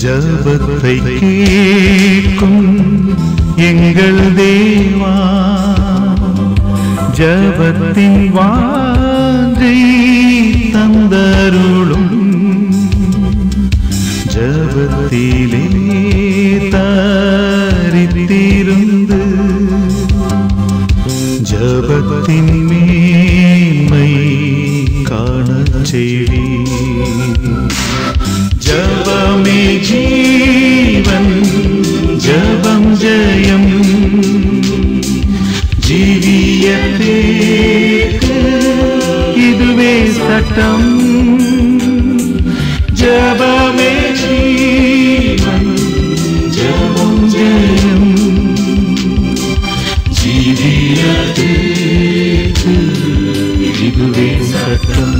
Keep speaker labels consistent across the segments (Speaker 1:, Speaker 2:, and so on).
Speaker 1: ஜபத்தை கேட்கும் எங்கள் தேவா, ஜபத்தின் வாஞ்சை தந்தருளும், ஜபத்திலே தரித்திருந்து ஜபத்தின் மேன்மை காணச் செய்தி. ஜபமே ஜீவன், ஜபம் ஜெயம், ஜீவியத்தேக்கு இதுவே சட்டம். ஜபமே ஜீவன், ஜபம் ஜெயம், ஜீவியத்தேக்கு இதுவே சட்டம்.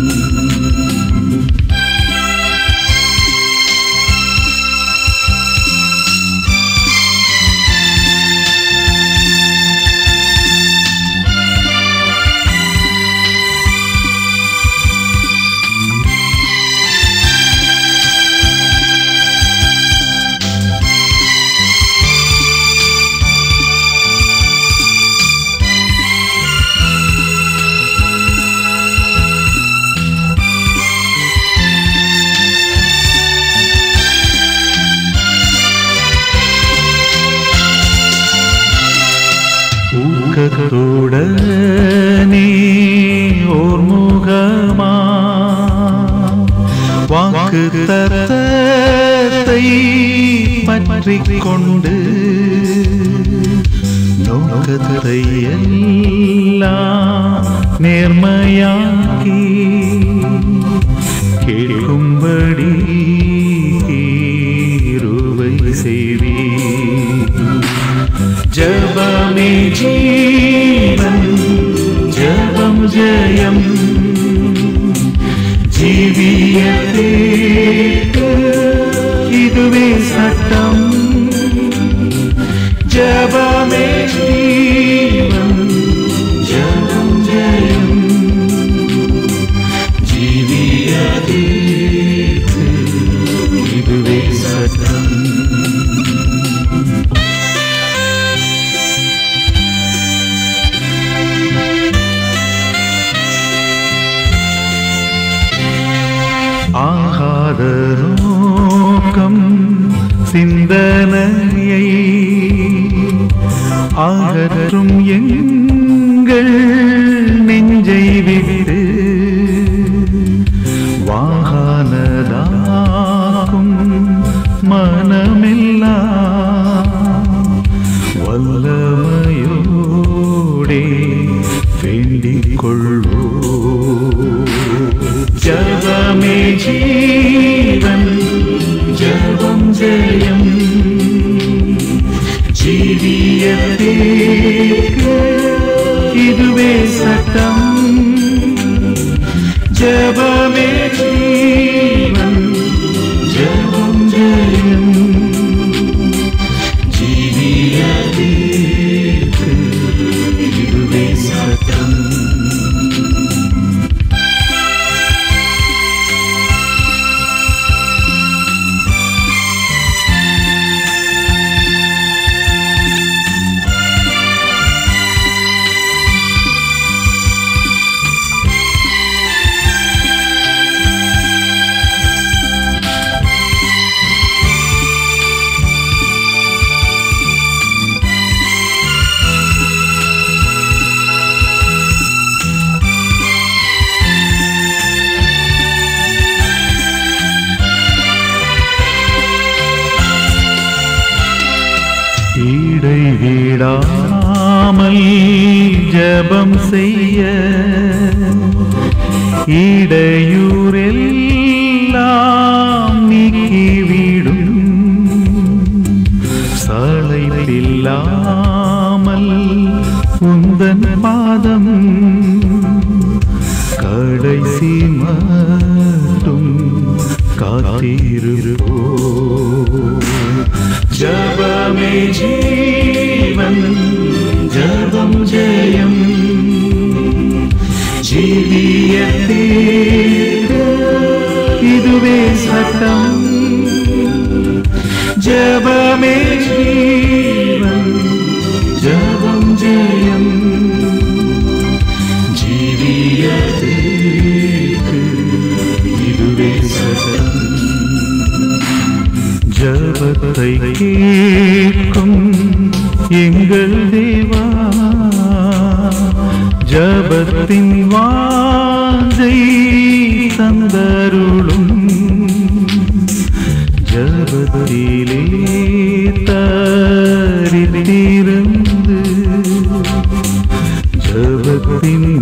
Speaker 1: ஊக்கத்துடனே ஓர் முகமா வாக்கு தத்தத்தை பற்றிக் கொண்டு நோக்கத்தை எல்லாம் நேர்மையாக்கி கேட்கும்படி கிருபை செய்தி. ஜபமே ஜீவன், ஜபம் ஜெயம், ஜீவியத்தேக்கு இதுவே சட்டம். ஜபமே ஜீவன், ஜபம் ஜெயம், ஜீவியத்தேக்கு இதுவே சட்டம். ஆகாத நோக்கம் சிந்தனையை அகற்றும் எங்கள் நெஞ்சை விட்டு வாகனதாகும் மனமெல்லாம் வல்லமையோடே வேண்டிக் கொள்ளோ. ஜபமே ஜீவன், ஜபம் ஜெயம், ஜீவியத்தேக்கு இதுவே சட்டம். ஜபமே ஜீவன், ஜபம் ஜெயம், ஜீவியத்தேக்கு இதுவே சட்டம். இடைவிடாமல் ஜபம் செய்ய இடையூரெல்லாம் நீக்கிவிடும். சளைப்பில்லாமல் உந்தன் பாதம் கடைசி மட்டும் காத்திருப்போ. ஜபமே ஜீவன், ஜபம் ஜெயம், ஜீவியத்தேக்கு இதுவே சட்டம். எங்கள் தேவா ஜபத்தின் வாஞ்சை தந்தருளும் ஜபத்திலே தரித்திருந்து ஜபத்தின்